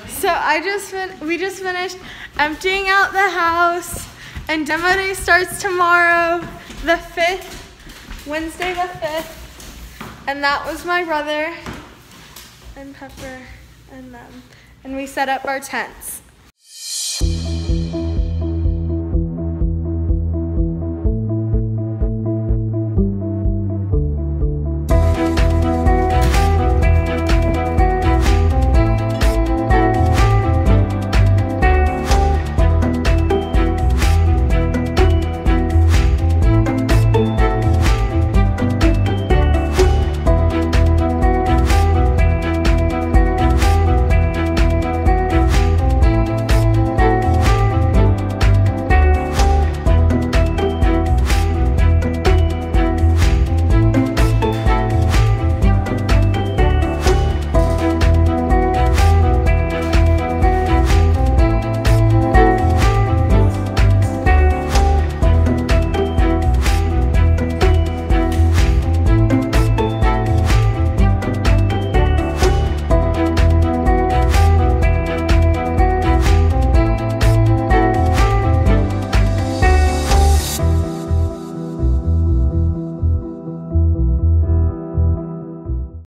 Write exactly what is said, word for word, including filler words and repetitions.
So I just fin we just finished emptying out the house, and demo day starts tomorrow, the fifth, Wednesday the fifth. And that was my brother and Pepper and them. And we set up our tents.